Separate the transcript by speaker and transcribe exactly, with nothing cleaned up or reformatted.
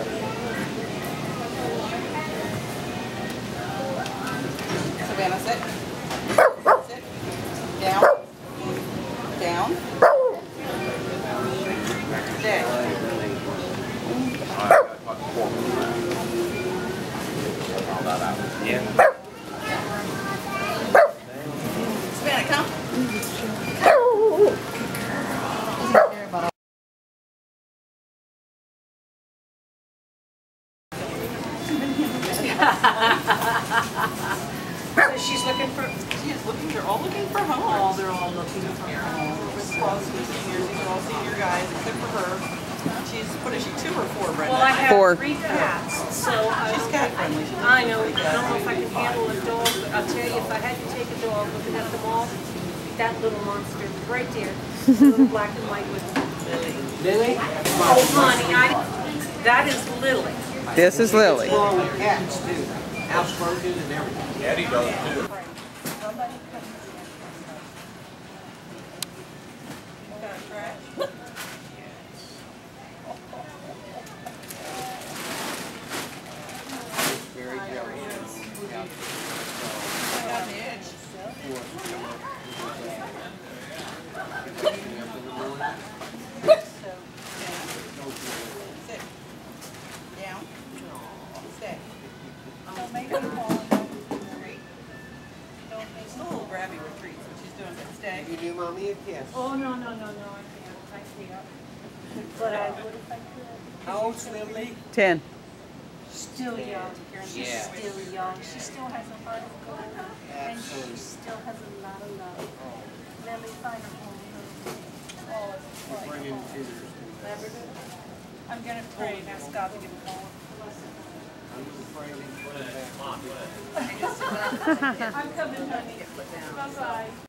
Speaker 1: Savannah, sit. Sit. Down. Down. Stay.
Speaker 2: Yeah.
Speaker 1: Savannah, come.
Speaker 3: So she's looking for.
Speaker 1: She is looking. They're all looking for homes.
Speaker 3: Oh, they're all looking for
Speaker 1: With
Speaker 3: homes.
Speaker 1: Paws For Seniors, these are all senior guys, except for her. She's, what is she, two or four, Brenda?
Speaker 3: Well, I have
Speaker 4: Four.
Speaker 3: three cats, so I
Speaker 1: She's
Speaker 3: don't
Speaker 1: cat
Speaker 3: think-
Speaker 1: friendly. She doesn't
Speaker 3: I know. I
Speaker 1: really
Speaker 3: don't
Speaker 1: cat.
Speaker 3: know if I can handle a dog, but I'll tell you, if I had to take a dog, looking at them all, that little monster right there, the little black and white with
Speaker 1: Lily.
Speaker 2: Lily?
Speaker 3: oh, honey, I. That is Lily.
Speaker 4: This is Lily.
Speaker 2: Along with cats too. Housebroken and everything. Eddie does too. Very jealous.
Speaker 1: Right on the edge. Sit. Down. Stay. Don't make her fall. Retreat. She's a little grabby retreat, so she's doing good. Stay.
Speaker 2: You do mommy a kiss.
Speaker 3: Oh, no, no, no, no, I can't. I can't. But I would if I could.
Speaker 2: How old's Lily?
Speaker 4: Ten.
Speaker 3: Still young. She's
Speaker 2: Yeah.
Speaker 3: still young. She still has a heart of gold. And she
Speaker 2: Absolutely.
Speaker 3: still has a lot of love. Lily, find her home. Oh, it's
Speaker 2: You're
Speaker 3: like
Speaker 2: bringing
Speaker 3: home.
Speaker 2: tears to
Speaker 3: Labrador. I'm going to pray and ask God to give him home.
Speaker 2: I'm afraid he's putting back.
Speaker 3: I'm coming, honey. Bye-bye.